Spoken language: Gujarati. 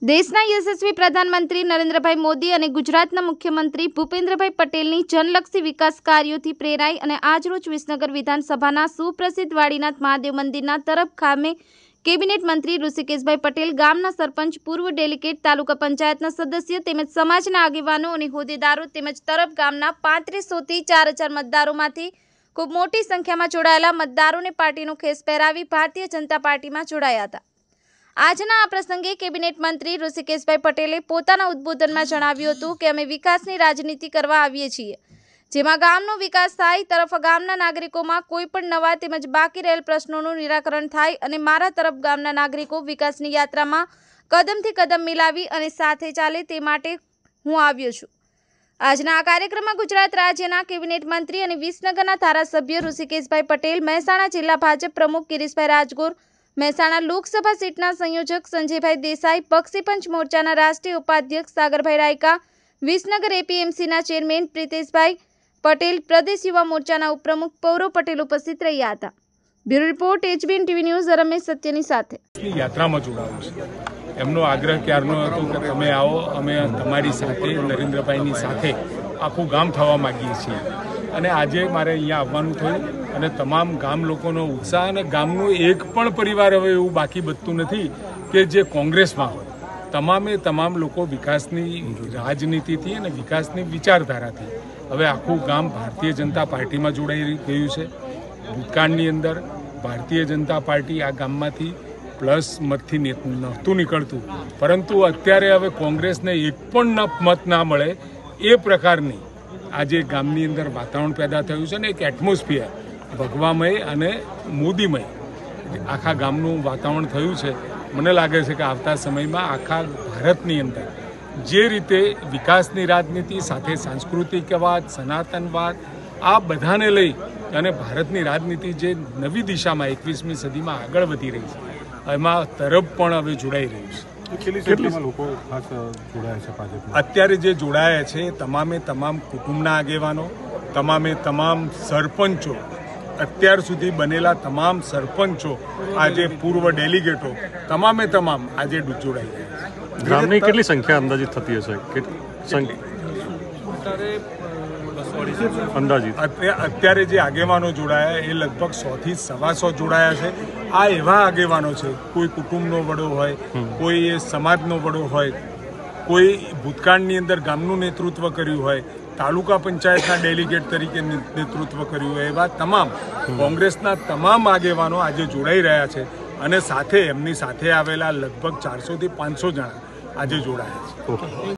દેશના યશસ્વી પ્રધાનમંત્રી નરેન્દ્રભાઈ મોદી અને ગુજરાતના મુખ્યમંત્રી ભૂપેન્દ્રભાઈ પટેલની જનલક્ષી વિકાસ કાર્યોથી પ્રેરાઈ અને આજરોજ વિસનગર વિધાનસભાના સુપ્રસિદ્ધ વાડીનાથ મહાદેવ મંદિરના તરફ ખામે કેબિનેટ મંત્રી ઋષિકેશભાઈ પટેલ, ગામના સરપંચ, પૂર્વ ડેલિગેટ, તાલુકા પંચાયતના સદસ્ય તેમજ સમાજના આગેવાનો અને હોદ્દેદારો તેમજ તરફ ગામના 3500 થી 4000 મતદારોમાંથી ખૂબ મોટી સંખ્યામાં જોડાયેલા મતદારોને પાર્ટીનો ખેસ પહેરાવી ભારતીય જનતા પાર્ટીમાં જોડાયા હતા। આજના આ પ્રસંગે કેબિનેટ મંત્રી ઋષિકેશભાઈ પટેલે પોતાના ઉદ્બોધનમાં જણાવ્યું હતું કે અમે વિકાસની રાજનીતિ કરવા આવીએ છીએ, જેમાં ગામનો વિકાસ થાય, તરફ ગામના નાગરિકોમાં કોઈ પણ નવા તેમજ બાકી રહેલ પ્રશ્નોનું નિરાકરણ થાય અને મારા તરફ ગામના નાગરિકો વિકાસની યાત્રામાં કદમથી કદમ મિલાવી અને સાથે ચાલે તે માટે હું આવ્યો છું। આજના આ કાર્યક્રમમાં ગુજરાત રાજ્યના કેબિનેટ મંત્રી અને વિસનગરના ધારાસભ્ય ઋષિકેશભાઈ પટેલ, મહેસાણા જિલ્લા ભાજપ પ્રમુખ ગિરીશભાઈ રાજગોર, મહેસાણા લોકસભા સીટના સંયોજક સંજયભાઈ દેસાઈ, બક્ષીપંચ મોરચાના રાષ્ટ્રીય ઉપાધ્યક્ષ સાગરભાઈ રાયકા, વિસનગર એપીએમસીના ચેરમેન પ્રિતેશભાઈ પટેલ, પ્રદેશ યુવા મોરચાના ઉપપ્રમુખ પૌરવ પટેલ ઉપસ્થિત રહ્યા હતા। Bureau report, HBN TV news, Ramesh સત્યની સાથે। યાત્રામાં જોડાવું છે, એમનો આગ્રહ ક્યારનો હતો કે તમે આવો, અમે તમારી સાથે, નરેન્દ્રભાઈની સાથે આખું ગામ થવા માંગીએ છીએ અને આજે મારે અહીંયા આવવાનું થયું અને તમામ ગામ લોકોનો ઉત્સાહ અને ગામનું એક પણ પરિવાર હવે એવું બાકી બચતું નથી કે જે કોંગ્રેસમાં હોય। તમામ લોકો વિકાસની રાજનીતિથી અને વિકાસની વિચારધારાથી હવે આખું ગામ ભારતીય જનતા પાર્ટીમાં જોડાઈ ગયું છે। ભૂતકાળની અંદર ભારતીય જનતા પાર્ટી આ ગામમાંથી પ્લસ મતથી નહોતું નીકળતું, પરંતુ અત્યારે હવે કોંગ્રેસને એક પણ મત ના મળે એ પ્રકારની આજે ગામની અંદર વાતાવરણ પેદા થયું છે ને એક એટમોસ્ફિયર ભગવામય અને મોદીમય આખા ગામનું વાતાવરણ થયું છે। મને લાગે છે કે આવતા સમયમાં આખા ભારતની અંદર જે રીતે વિકાસની રાજનીતિ સાથે સાંસ્કૃતિકવાદ, સનાતનવાદ આ બધાને લઈ અને ભારતની રાજનીતિ જે નવી દિશામાં 21મી સદીમાં આગળ વધી રહી છે એમાં તરફ પણ હવે જોડાઈ રહ્યું છે। અત્યારે જે જોડાયા છે તમામ કુટુંબના આગેવાનો, તમામ સરપંચો, અત્યાર સુધી બનેલા તમામ સરપંચો, આજે પૂર્વ ડેલિગેટો, તમામ આજે જોડાઈ રહ્યા છે। ગ્રામની કેટલી સંખ્યા અંદાજિત થતી હશે? અંદાજિત અત્યારે જે આગેવાનો જોડાયા એ લગભગ 100 થી 125 જોડાયા છે। આ એવા આગેવાનો છે, કોઈ કુટુંબનો વડો હોય, કોઈ સમાજનો વડો હોય, કોઈ ભૂતકાળની અંદર ગામનું નેતૃત્વ કર્યું હોય, તાલુકા પંચાયતના ડેલિગેટ તરીકે નેતૃત્વ કર્યું હોય, એવા તમામ કોંગ્રેસના તમામ આગેવાનો આજે જોડાઈ રહ્યા છે અને સાથે એમની સાથે આવેલા લગભગ 400 થી 500 જણા આજે જોડાયા છે।